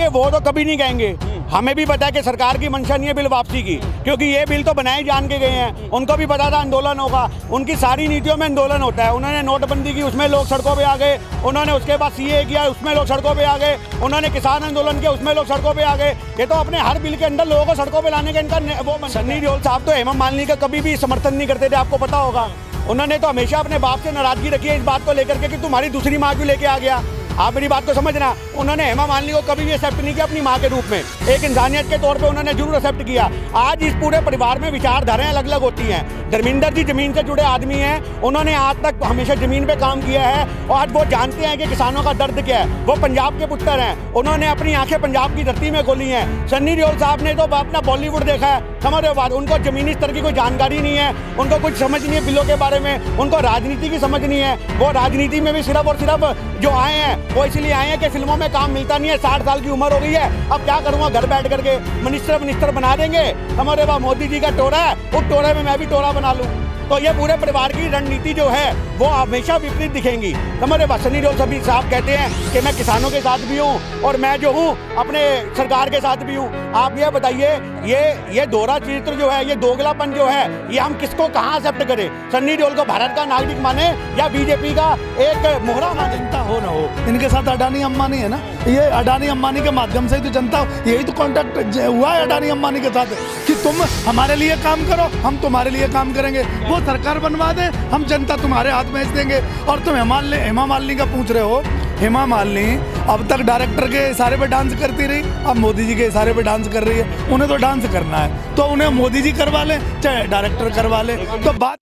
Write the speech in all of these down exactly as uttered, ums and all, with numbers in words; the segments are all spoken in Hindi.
कि वो तो कभी नहीं कहेंगे। हमें भी पता है कि सरकार की मंशा नहीं है बिल वापसी की, क्योंकि ये बिल तो बनाए जान के गए हैं। उनको भी पता था आंदोलन होगा, उनकी सारी नीतियों में आंदोलन होता है। उन्होंने नोटबंदी की, उसमें लोग सड़कों पे आ गए। उन्होंने उसके बाद सीए किया, उसमें लोग सड़कों पे आ गए। उन्होंने किसान आंदोलन किया, उसमें लोग सड़कों पे आ गए। ये तो अपने हर बिल के अंदर लोगों को सड़कों पे लाने का इनका वो। सन्नी देओल साहब तो हेमा मालिनी का कभी भी समर्थन नहीं करते थे, आपको पता होगा। उन्होंने तो हमेशा अपने बाप से नाराजगी रखी है इस बात को लेकर के कि तुम्हारी दूसरी माँ क्यों लेके आ गया। आप मेरी बात को समझना, उन्होंने हेमा मालिनी को कभी भी एक्सेप्ट नहीं किया अपनी माँ के रूप में। एक इंसानियत के तौर पे उन्होंने जरूर एक्सेप्ट किया। आज इस पूरे परिवार में विचारधाराएं अलग अलग होती हैं। धर्मेंद्र जी जमीन से जुड़े आदमी हैं, उन्होंने आज तक हमेशा जमीन पे काम किया है और आज वो जानते हैं कि किसानों का दर्द क्या है। वो पंजाब के पुत्र हैं, उन्होंने अपनी आंखें पंजाब की धरती में खोली हैं। सन्नी देओल साहब ने तो अपना बॉलीवुड देखा है, समझ रहे हो बात। उनको जमीनी स्तर की कोई जानकारी नहीं है, उनको कुछ समझ नहीं है बिलों के बारे में, उनको राजनीति की समझ नहीं है। वो राजनीति में भी सिर्फ और सिर्फ जो आए हैं वो इसलिए आए हैं कि फिल्मों में काम मिलता नहीं है। साठ साल की उम्र हो गई है, अब क्या करूँगा घर बैठ करके। मिनिस्टर मिनिस्टर बना देंगे, हमारे पास मोदी जी का टोरा है, उस टोरे में मैं भी टोरा बना लूँ। तो ये पूरे परिवार की रणनीति जो है वो हमेशा विपरीत दिखेंगी। हमारे पास सन्नी देओल सभी साहब कहते हैं कि मैं किसानों के साथ भी हूँ और मैं जो हूँ अपने सरकार के साथ भी हूँ। आप ये बताइए, ये ये दोहरा चरित्र जो है, ये दोगलापन जो है, ये हम किसको कहाँ एक्सेप्ट करें? सन्नी देओल को भारत का नागरिक माने या बीजेपी का एक मोहरा माने? जनता हो ना हो, इनके साथ अडानी अंबानी है ना, ये अडानी अंबानी के माध्यम से ही तो जनता, यही तो कॉन्टेक्ट हुआ है अडानी अंबानी के साथ कि तुम हमारे लिए काम करो, हम तुम्हारे लिए काम करेंगे। वो सरकार बनवा दे, हम जनता तुम्हारे हाथ में देंगे। और तुम हेमा हेमा मालिनी का पूछ रहे हो, हेमा मालिनी अब तक डायरेक्टर के इशारे पे डांस करती रही, अब मोदी जी के इशारे पे डांस कर रही है। उन्हें तो डांस करना है तो उन्हें मोदी जी करवा ले चाहे डायरेक्टर करवा ले, तो बात।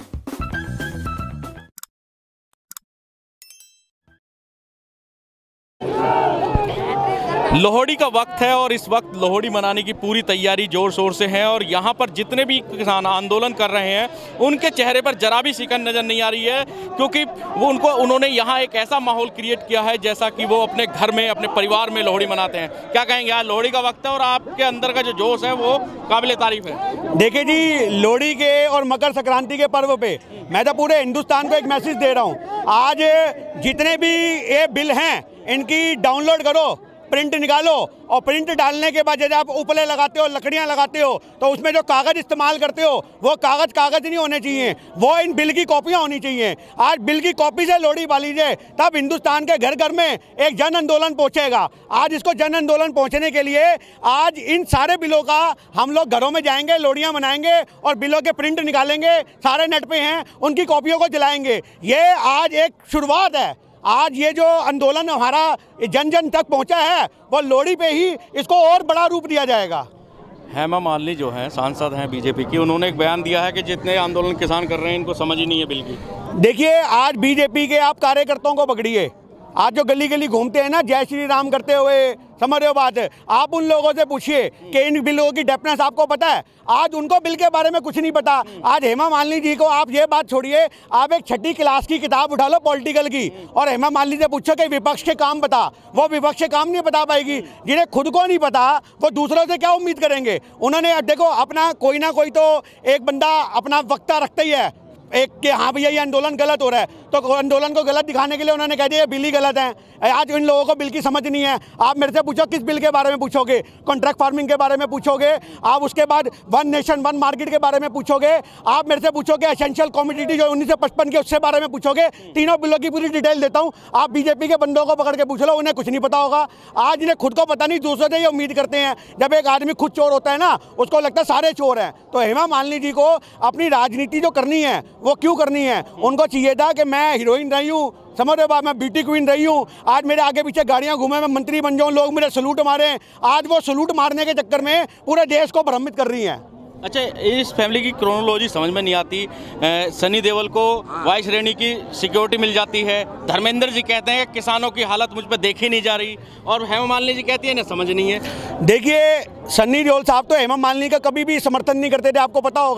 लोहड़ी का वक्त है और इस वक्त लोहड़ी मनाने की पूरी तैयारी जोर शोर से है और यहाँ पर जितने भी किसान आंदोलन कर रहे हैं उनके चेहरे पर जरा भी शिकन नज़र नहीं आ रही है, क्योंकि वो उनको उन्होंने यहाँ एक ऐसा माहौल क्रिएट किया है जैसा कि वो अपने घर में अपने परिवार में लोहड़ी मनाते हैं। क्या कहेंगे, आज लोहड़ी का वक्त है और आपके अंदर का जो जोश है वो काबिल तारीफ है। देखिए जी, लोहड़ी के और मकर संक्रांति के पर्व पे मैं तो पूरे हिंदुस्तान को एक मैसेज दे रहा हूँ। आज जितने भी ये बिल हैं इनकी डाउनलोड करो, प्रिंट निकालो और प्रिंट डालने के बाद जब आप उपले लगाते हो, लकड़ियां लगाते हो, तो उसमें जो कागज़ इस्तेमाल करते हो वो कागज़ कागज़ नहीं होने चाहिए, वो इन बिल की कॉपियां होनी चाहिए। आज बिल की कॉपी से लोहड़ी बाली जाए, तब हिंदुस्तान के घर घर में एक जन आंदोलन पहुंचेगा। आज इसको जन आंदोलन पहुंचने के लिए आज इन सारे बिलों का हम लोग घरों में जाएंगे, लोहड़ियाँ मनाएंगे और बिलों के प्रिंट निकालेंगे, सारे नेट पे हैं, उनकी कॉपियों को जलाएंगे। ये आज एक शुरुआत है। आज ये जो आंदोलन हमारा जन जन तक पहुंचा है वो लोहड़ी पे ही इसको और बड़ा रूप दिया जाएगा। हेमा मालिनी जो हैं सांसद हैं बीजेपी की, उन्होंने एक बयान दिया है कि जितने आंदोलन किसान कर रहे हैं इनको समझ ही नहीं है बिल की। देखिए, आज बीजेपी के आप कार्यकर्ताओं को पकड़िए, आज जो गली गली घूमते हैं ना जय श्री राम करते हुए, समझ रहे हो बात, आप उन लोगों से पूछिए कि इन बिलों की डेफनेस आपको पता है? आज उनको बिल के बारे में कुछ नहीं पता। आज हेमा मालिनी जी को आप ये बात छोड़िए, आप एक छठी क्लास की किताब उठा लो पॉलिटिकल की और हेमा मालिनी से पूछो कि विपक्ष के काम बता, वो विपक्ष के काम नहीं बता पाएगी। जिन्हें खुद को नहीं पता वो दूसरों से क्या उम्मीद करेंगे? उन्होंने देखो अपना कोई ना कोई तो एक बंदा अपना वक्ता रखता ही है एक कि हाँ भैया ये आंदोलन गलत हो रहा है, तो आंदोलन को गलत दिखाने के लिए उन्होंने कह दिया बिल ही गलत है। आज इन लोगों को बिल की समझ नहीं है। आप मेरे से पूछो किस बिल के बारे में पूछोगे? कॉन्ट्रैक्ट फार्मिंग के बारे में पूछोगे आप, उसके बाद वन नेशन वन मार्केट के बारे में पूछोगे आप, मेरे से पूछोगे एसेंशियल कमोडिटी जो उन्नीस सौ पचपन के उसके बारे में पूछोगे। तीनों बिलों की पूरी डिटेल देता हूँ, आप बीजेपी के बंदों को पकड़ के पूछ लो, उन्हें कुछ नहीं पता होगा। आज इन्हें खुद को पता नहीं, दूसरों से ये उम्मीद करते हैं। जब एक आदमी खुद चोर होता है ना, उसको लगता है सारे चोर हैं। तो हेमा मालिनी जी को अपनी राजनीति जो करनी है वो क्यों करनी है? उनको चाहिए था कि मैं हीरोइन रही हूँ, समझ रहे हो, मैं ब्यूटी क्वीन रही हूँ, आज मेरे आगे पीछे गाड़ियाँ घूमे, मैं मंत्री बन जाऊँ, लोग मेरे सलूट मारे। आज वो सलूट मारने के चक्कर में पूरे देश को भ्रमित कर रही हैं। अच्छा, इस फैमिली की क्रोनोलॉजी समझ में नहीं आती। सनी देओल को वाई श्रेणी की सिक्योरिटी मिल जाती है, धर्मेंद्र जी कहते हैं कि किसानों की हालत मुझ पर देखी नहीं जा रही, और हेमा मालिनी जी कहती है ना समझ नहीं है। देखिए, सन्नी देओल साहब तो हेमा मालिनी का कभी भी समर्थन नहीं करते थे, आपको पता होगा।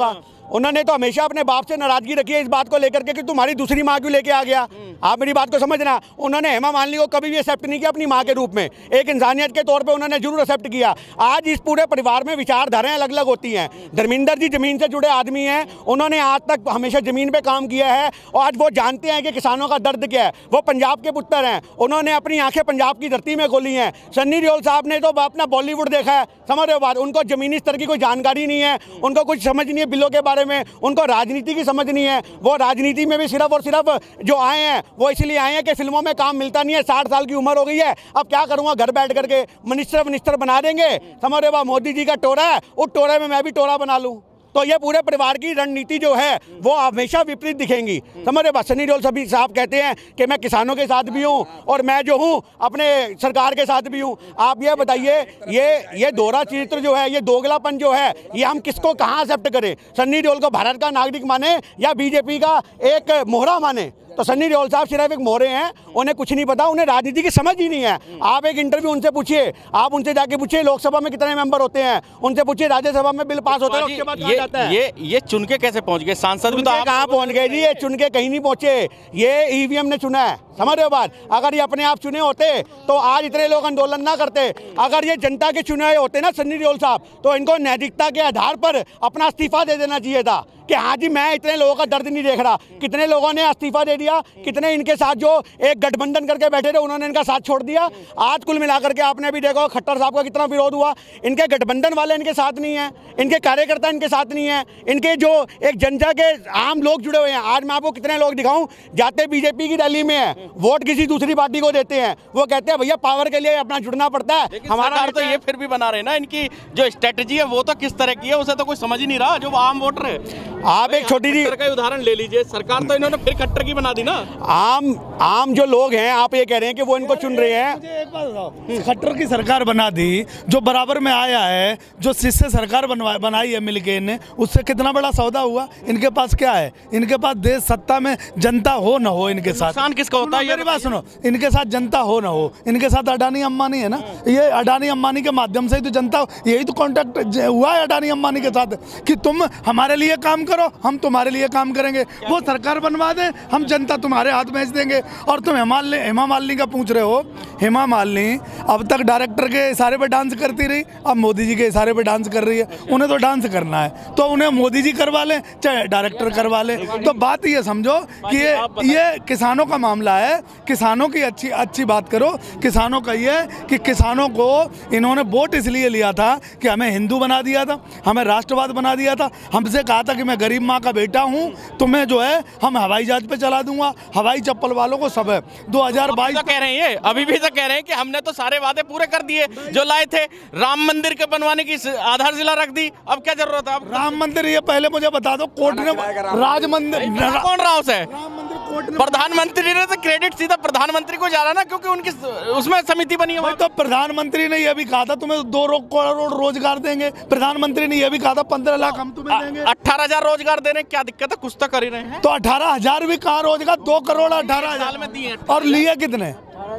उन्होंने तो हमेशा अपने बाप से नाराजगी रखी है इस बात को लेकर के कि तुम्हारी दूसरी माँ क्यों लेके आ गया। आप मेरी बात को समझना, उन्होंने हेमा मालिनी को कभी भी एक्सेप्ट नहीं किया अपनी माँ के रूप में, एक इंसानियत के तौर पे उन्होंने जरूर एक्सेप्ट किया। आज इस पूरे परिवार में विचारधाराएं अलग अलग होती हैं। धर्मेंद्र जी जमीन से जुड़े आदमी हैं, उन्होंने आज तक हमेशा जमीन पे काम किया है और आज वो जानते हैं कि किसानों का दर्द क्या है। वो पंजाब के पुत्र हैं, उन्होंने अपनी आंखें पंजाब की धरती में खोली हैं। सन्नी देओल साहब ने तो अपना बॉलीवुड देखा है, समझ रहे हो बात, उनको जमीनी स्तर की कोई जानकारी नहीं है, उनको कुछ समझ नहीं है बिलों के बारे में, उनको राजनीति की समझ नहीं है। वो राजनीति में भी सिर्फ और सिर्फ जो आए हैं वो इसलिए आए हैं कि फिल्मों में काम मिलता नहीं है, साठ साल की उम्र हो गई है, अब क्या करूंगा घर बैठ करके, मिनिस्टर मिनिस्टर बना देंगे, समझ रहे हो, मोदी जी का टोरा है, उस टोरे में मैं भी टोरा बना लूं। तो ये पूरे परिवार की रणनीति जो है वो हमेशा विपरीत दिखेंगी, समझ रहे। सन्नी देओल सभी साहब कहते हैं कि मैं किसानों के साथ भी हूँ और मैं जो हूँ अपने सरकार के साथ भी हूँ। आप ये बताइए, ये ये दोहरा चरित्र जो है, ये दोगलापन जो है, ये हम किसको कहाँ एक्सेप्ट करें? सन्नी देओल को भारत का नागरिक माने या बीजेपी का एक मोहरा माने? तो सन्नी देओल साहब सिर्फ एक मोहरे हैं, उन्हें कुछ नहीं पता, उन्हें राजनीति की समझ ही नहीं है। आप एक इंटरव्यू उनसे पूछिए, आप उनसे जाके पूछिए लोकसभा में कितने मेंबर होते हैं, उनसे पूछिए राज्यसभा में बिल पास होता है, उसके बाद ये, जाता है। ये ये चुन के कैसे पहुंच गए? सांसद भी तो आप कहाँ पहुंच गए जी? ये चुन के कहीं नहीं पहुंचे, ये ईवीएम ने चुना है, समझ रहे हो बात। अगर ये अपने आप चुने होते तो आज इतने लोग आंदोलन ना करते। अगर ये जनता के चुने हुए होते ना सन्नी देओल साहब, तो इनको नैतिकता के आधार पर अपना इस्तीफा दे देना चाहिए था कि हाँ जी मैं इतने लोगों का दर्द नहीं देख रहा। कितने लोगों ने इस्तीफा दे दिया, कितने इनके साथ जो एक गठबंधन करके बैठे थे उन्होंने इनका साथ छोड़ दिया। आज कुल मिलाकर के आपने भी देखो खट्टर साहब का कितना विरोध हुआ, इनके गठबंधन वाले इनके साथ नहीं है, इनके कार्यकर्ता इनके साथ नहीं है, इनके जो एक जनता के आम लोग जुड़े हुए हैं। आज मैं आपको कितने लोग दिखाऊं जाते बीजेपी की रैली में है, वोट किसी दूसरी पार्टी को देते हैं, वो कहते हैं भैया पावर के लिए अपना जुड़ना पड़ता है। हमारा तो ये फिर भी बना रहे ना, इनकी जो स्ट्रेटजी है वो तो किस तरह की है उसे तो कोई समझ ही नहीं रहा, जो आम वोटर है। आप एक छोटी सी का उदाहरण ले लीजिए, सरकार तो इन्होंने फिर खट्टर की बना दी ना। आम आम जो लोग हैं, आप ये कह रहे हैं कि वो इनको चुन रहे हैं। मुझे एक बात बताओ, खट्टर की सरकार बना दी, जो बराबर में आया है, जो जिससे सरकार बनवा बनाई है मिलके इन्हें, उससे कितना बड़ा सौदा हुआ। इनके पास क्या है? इनके पास देश सत्ता में जनता हो ना हो, इनके साथ नुकसान किसका होता है? मेरी बात सुनो, इनके साथ जनता हो ना हो, इनके साथ अडानी अंबानी है ना, ये अडानी अंबानी के माध्यम से ही तो जनता, यही तो कॉन्टेक्ट हुआ है अडानी अंबानी के साथ कि तुम हमारे लिए काम करो, हम तुम्हारे लिए काम करेंगे। वो सरकार बनवा दें, हम जनता तुम्हारे हाथ भेज देंगे। और तुम हेमा हेमा मालिनी का पूछ रहे हो, हेमा मालिनी अब तक डायरेक्टर के इशारे पे डांस करती रही, अब मोदी जी के इशारे पे डांस कर रही है। उन्हें तो डांस करना है तो उन्हें मोदी जी करवा लें चाहे डायरेक्टर करवा लें। तो बात ये समझो कि ये ये किसानों का मामला है, किसानों की अच्छी अच्छी बात करो। किसानों का ये कि किसानों को इन्होंने वोट इसलिए लिया था कि हमें हिंदू बना दिया था, हमें राष्ट्रवाद बना दिया था, हमसे कहा था कि मैं गरीब माँ का बेटा हूँ, तुम्हें जो है हम हवाई जहाज पे चला दूंगा, हवाई चप्पल वालों को सब है। दो हजार बाईस तो कह रहे हैं, ये अभी भी तो कह रहे हैं कि हमने तो सारे वादे पूरे कर दिए जो लाए थे, राम मंदिर के बनवाने की आधारशिला रख दी, अब क्या जरूरत है? अब राम मंदिर, ये पहले मुझे बता दो, कोर्ट ने राज मंदिर कौन रहा उसे? राम मंदिर कोर्ट ने, प्रधानमंत्री ने तो क्रेडिट सीधा प्रधानमंत्री को जा रहा ना, क्योंकि उनकी उसमें समिति बनी है। तो प्रधानमंत्री ने यह भी कहा था तुम्हें दो करोड़ रोजगार देंगे, प्रधानमंत्री ने यह भी कहा था पंद्रह लाख हम तुम्हें देंगे। अठारह हजार रोजगार देने क्या दिक्कत है? कुछ तो कर ही रहे हैं। तो अठारह हजार भी कहाँ रोजगार, दो करोड़ अठारह हजार में दिए और लिए कितने,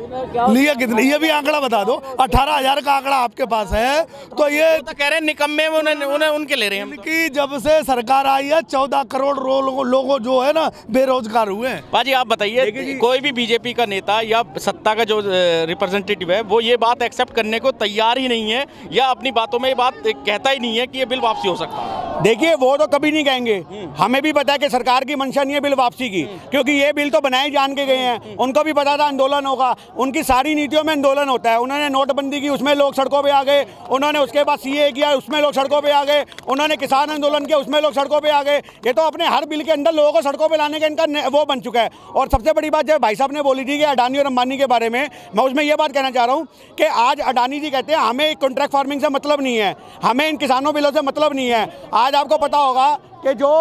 लिए कितने, ये भी आंकड़ा बता दो। अठारह हजार का आंकड़ा आपके पास है तो ये तो कह रहे हैं निकम्मे में उन्हें, उन्हें उनके ले रहे हैं कि जब से सरकार आई है चौदह करोड़ लोगों लोगों जो है ना बेरोजगार हुए हैं। बाजी आप बताइए, कोई भी बीजेपी का नेता या सत्ता का जो रिप्रेजेंटेटिव है वो ये बात एक्सेप्ट करने को तैयार ही नहीं है या अपनी बातों में ये बात कहता ही नहीं है कि ये बिल वापसी हो सकता है। देखिए वो तो कभी नहीं कहेंगे, हमें भी पता है कि सरकार की मंशा नहीं है बिल वापसी की, क्योंकि ये बिल तो बनाए जान के गए हैं, उनको भी पता था आंदोलन होगा, उनकी सारी नीतियों में आंदोलन होता है। उन्होंने नोटबंदी की, उसमें लोग सड़कों पे आ गए, उन्होंने उसके बाद सीए किया, उसमें लोग सड़कों पे आ गए, उन्होंने किसान आंदोलन किया, उसमें लोग सड़कों पे आ गए। ये तो अपने हर बिल के अंदर लोगों को सड़कों पे लाने का इनका वो बन चुका है। और सबसे बड़ी बात जब भाई साहब ने बोली थी कि अडानी और अंबानी के बारे में, मैं उसमें ये बात कहना चाह रहा हूँ कि आज अडानी जी कहते हैं हमें कॉन्ट्रैक्ट फार्मिंग से मतलब नहीं है, हमें इन किसानों बिलों से मतलब नहीं है। आज आपको पता होगा कि जो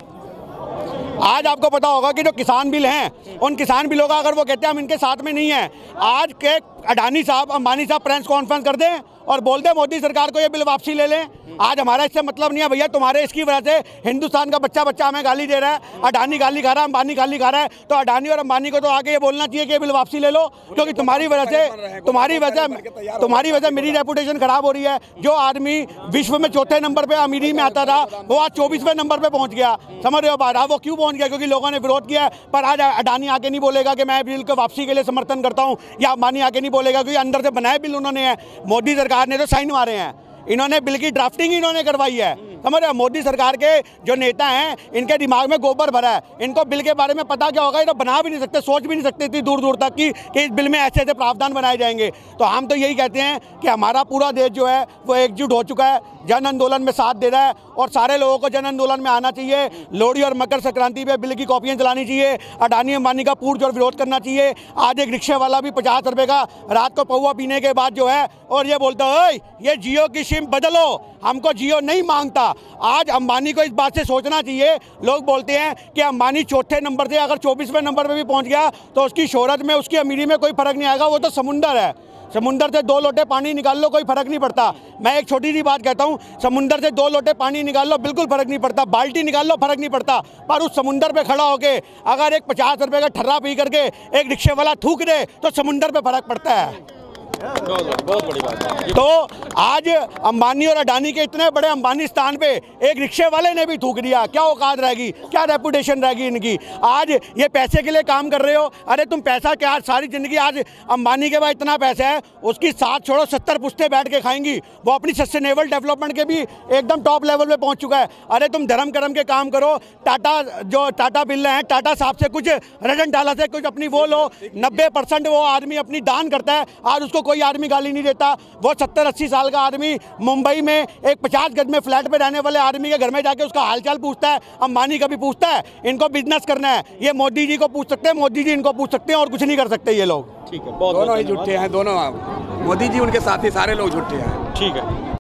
आज आपको पता होगा कि जो किसान बिल हैं, उन किसान बिलों का अगर वो कहते हैं हम इनके साथ में नहीं हैं, आज के अडानी साहब अंबानी साहब प्रेस कॉन्फ्रेंस कर दें और बोल दें मोदी सरकार को ये बिल वापसी ले लें, आज हमारा इससे मतलब नहीं है भैया, तुम्हारे इसकी वजह से हिंदुस्तान का बच्चा बच्चा हमें गाली दे रहा है, अडानी गाली खा रहा है, अंबानी गाली खा रहा है, तो अडानी और अंबानी को तो आगे ये बोलना चाहिए कि बिल वापसी ले लो, क्योंकि तुम्हारी वजह से तुम्हारी वजह तुम्हारी वजह मेरी रेपुटेशन खराब हो रही है। जो आदमी विश्व में चौथे नंबर पे अमीरी में आता था, वो आज चौबीसवें नंबर पे पहुंच गया। समझ रहे हो बात? वो क्यों पहुंच गया? क्योंकि लोगों ने विरोध किया। पर आज अडानी आके नहीं बोलेगा कि मैं बिल को वापसी के लिए समर्थन करता हूं, या अंबानी आके नहीं बोलेगा, क्योंकि अंदर से बनाए बिल उन्होंने है। मोदी सरकार ने तो साइन मारे हैं, इन्होंने बिल की ड्राफ्टिंग इन्होंने करवाई है। समझ रहे हो? मोदी सरकार के जो नेता हैं, इनके दिमाग में गोबर भरा है। इनको बिल के बारे में पता क्या होगा? ये तो बना भी नहीं सकते, सोच भी नहीं सकते इतनी दूर दूर तक कि, कि इस बिल में ऐसे ऐसे प्रावधान बनाए जाएंगे। तो हम तो यही कहते हैं कि हमारा पूरा देश जो है वो एकजुट हो चुका है, जन आंदोलन में साथ दे रहा है, और सारे लोगों को जन आंदोलन में आना चाहिए। लोहड़ी और मकर संक्रांति पे बिल की कॉपियाँ चलानी चाहिए, अडानी अंबानी का पूर्व और विरोध करना चाहिए। आज एक रिक्शे वाला भी पचास रुपये का रात को पौवा पीने के बाद जो है, और ये बोलता है ये जियो की सिम बदलो, हमको जियो नहीं मांगता। आज अंबानी को इस बात से सोचना चाहिए। लोग बोलते हैं कि अंबानी चौथे नंबर से अगर चौबीसवें नंबर पे भी पहुंच गया तो उसकी शोहरत में, उसकी अमीरी में कोई फर्क नहीं आएगा। वो तो समुंदर है, समुंदर से दो लोटे पानी निकाल लो, कोई फर्क नहीं पड़ता। मैं एक छोटी सी बात कहता हूँ, समुंदर से दो लोटे पानी निकाल लो, बिल्कुल फर्क नहीं पड़ता। बाल्टी निकाल लो, फर्क नहीं पड़ता। पर उस समुंदर पे खड़ा होके अगर एक पचास रुपये का ठर्रा पी करके एक रिक्शे वाला थूक दे तो समुंदर पे फर्क पड़ता है। बहुत बड़ी बात है। तो आज अंबानी और अडानी के इतने बड़े अंबानी स्थान पे एक रिक्शे वाले ने भी थूक दिया, क्या औकात रहेगी, क्या रेपुटेशन रहेगी इनकी? आज ये पैसे के लिए काम कर रहे हो। अरे तुम पैसा क्या, सारी जिंदगी आज अंबानी के पास इतना पैसा है, उसकी सात छोड़ो सत्तर पुश्ते बैठ के खाएंगी। वो अपनी सस्टेनेबल डेवलपमेंट के भी एकदम टॉप लेवल पे पहुंच चुका है। अरे तुम धर्म कर्म के काम करो, टाटा जो टाटा बिल्ले हैं, टाटा साहब से कुछ रतन टाटा से कुछ अपनी वो लो। नब्बे परसेंट वो आदमी अपनी दान करता है, आज उसको कोई आदमी गाली नहीं देता। वो सत्तर अस्सी साल का आदमी मुंबई में एक पचास गज में फ्लैट पे रहने वाले आदमी के घर में जाके उसका हालचाल पूछता है। अंबानी कभी पूछता है? इनको बिजनेस करना है, ये मोदी जी को पूछ सकते हैं, मोदी जी इनको पूछ सकते हैं, और कुछ नहीं कर सकते ये लोग। ठीक है, बहुत दोनों ही झूठे हैं, दोनों। मोदी जी उनके साथी सारे लोग झूठे हैं। ठीक है।